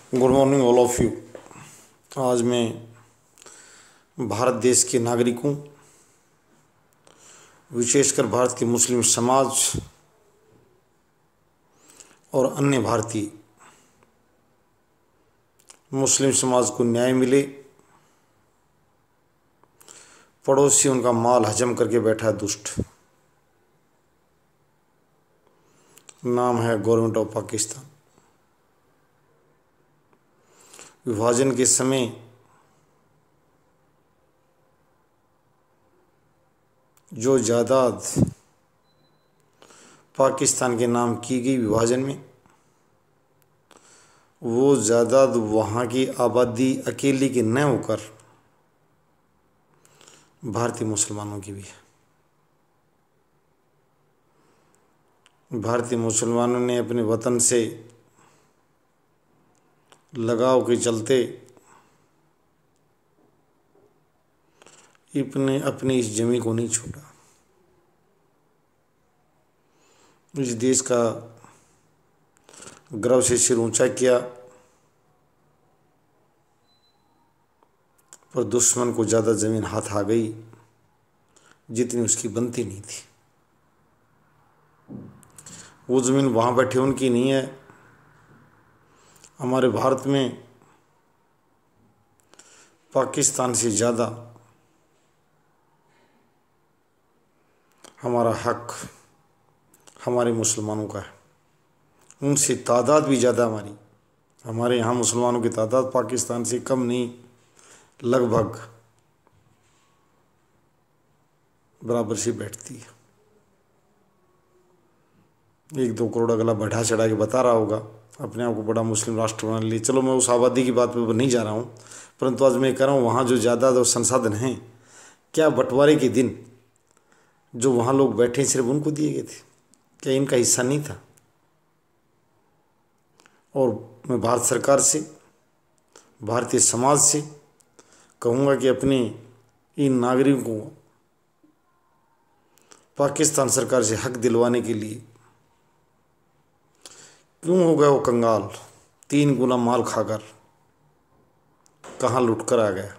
Good morning all of you. आज मैं भारत देश के नागरिकों, विशेषकर भारत के मुस्लिम समाज और अन्य भारतीय मुस्लिम समाज को न्याय मिले। पड़ोसी उनका माल हजम करके बैठा है दुष्ट। नाम है गवर्नमेंट ऑफ पाकिस्तान। विभाजन के समय जो जायदाद पाकिस्तान के नाम की गई विभाजन में, वो जायदाद वहाँ की आबादी अकेली की न होकर भारतीय मुसलमानों की भी है। भारतीय मुसलमानों ने अपने वतन से लगाव के चलते अपनी इस जमीन को नहीं छोड़ा। इस देश का गर्व से सिर ऊंचा किया, पर दुश्मन को ज़्यादा ज़मीन हाथ आ गई जितनी उसकी बनती नहीं थी। वो ज़मीन वहाँ बैठे उनकी नहीं है। हमारे भारत में पाकिस्तान से ज़्यादा हमारा हक हमारे मुसलमानों का है। उनसे तादाद भी ज़्यादा हमारे यहाँ मुसलमानों की तादाद पाकिस्तान से कम नहीं, लगभग बराबर से बैठती है। 1-2 करोड़ अगला बढ़ा चढ़ा के बता रहा होगा, अपने आप को बड़ा मुस्लिम राष्ट्र बनाने लिए। चलो, मैं उस आबादी की बात पर नहीं जा रहा हूँ, परंतु आज मैं कह रहा हूँ वहाँ जो जायदाद और संसाधन हैं, क्या बंटवारे के दिन जो वहाँ लोग बैठे सिर्फ उनको दिए गए थे? क्या इनका हिस्सा नहीं था? और मैं भारत सरकार से, भारतीय समाज से कहूँगा कि अपने इन नागरिकों को पाकिस्तान सरकार से हक दिलवाने के लिए क्यों हो गया वो कंगाल 3 गुना माल खाकर कहाँ लुट कर आ गया?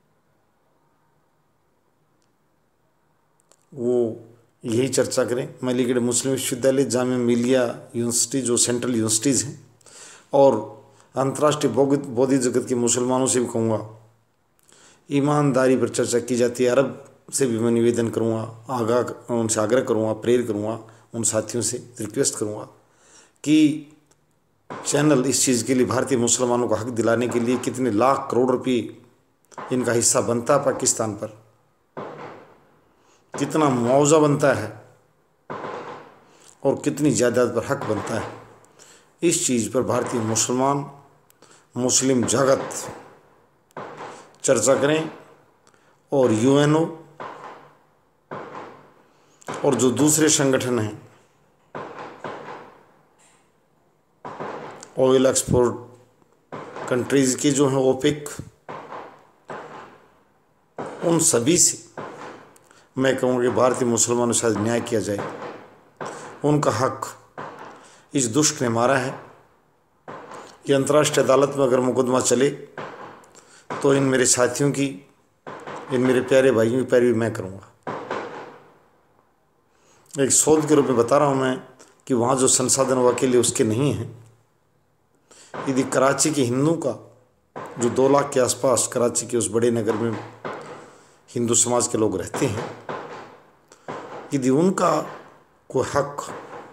वो यही चर्चा करें। मलीगढ़ मुस्लिम विश्वविद्यालय, जामिया मिलिया यूनिवर्सिटी जो सेंट्रल यूनिवर्सिटीज़ हैं, और अंतर्राष्ट्रीय बौद्धिक जगत के मुसलमानों से भी कहूँगा, ईमानदारी पर चर्चा की जाती है। अरब से भी मैं निवेदन करूँगा, उनसे आग्रह करूँगा, प्रेर करूँगा, उन साथियों से रिक्वेस्ट करूँगा कि चैनल इस चीज़ के लिए भारतीय मुसलमानों को हक दिलाने के लिए कितने लाख करोड़ रुपए इनका हिस्सा बनता है, पाकिस्तान पर कितना मुआवजा बनता है और कितनी जायदाद पर हक बनता है, इस चीज़ पर भारतीय मुस्लिम जगत चर्चा करें। और यूएनओ और जो दूसरे संगठन हैं, ऑयल एक्सपोर्ट कंट्रीज़ की जो हैं ओपेक, उन सभी से मैं कहूँगा कि भारतीय मुसलमानों से न्याय किया जाए। उनका हक इस दुष्ट ने मारा है। ये अंतर्राष्ट्रीय अदालत में अगर मुकदमा चले तो इन मेरे साथियों की, इन मेरे प्यारे भाइयों की पैरवी मैं करूँगा। एक शोध के रूप में बता रहा हूँ मैं कि वहाँ जो संसाधन वो अकेले उसके नहीं हैं। यदि कराची के हिंदू का, जो 2 लाख के आसपास कराची के उस बड़े नगर में हिंदू समाज के लोग रहते हैं, यदि उनका कोई हक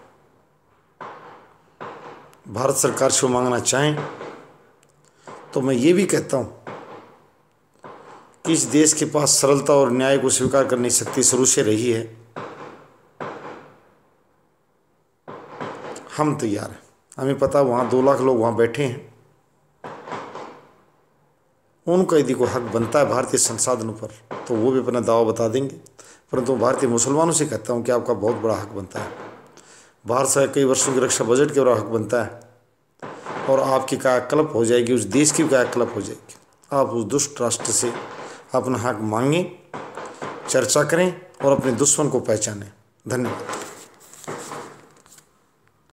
भारत सरकार से मांगना चाहें, तो मैं ये भी कहता हूँ कि इस देश के पास सरलता और न्याय को स्वीकार करने की शक्ति शुरू से रही है। हम तैयार हैं। हमें पता वहाँ 2 लाख लोग वहाँ बैठे हैं, उनका यदि कोई हक बनता है भारतीय संसाधनों पर तो वो भी अपना दावा बता देंगे। परंतु भारतीय मुसलमानों से कहता हूँ कि आपका बहुत बड़ा हक बनता है। भारत से कई वर्षों की रक्षा बजट के बड़ा हक बनता है, और आपकी कायाकल्प हो जाएगी, उस देश की कायाकल्प हो जाएगी। आप उस दुष्ट राष्ट्र से अपना हक मांगें, चर्चा करें और अपने दुश्मन को पहचानें। धन्यवाद।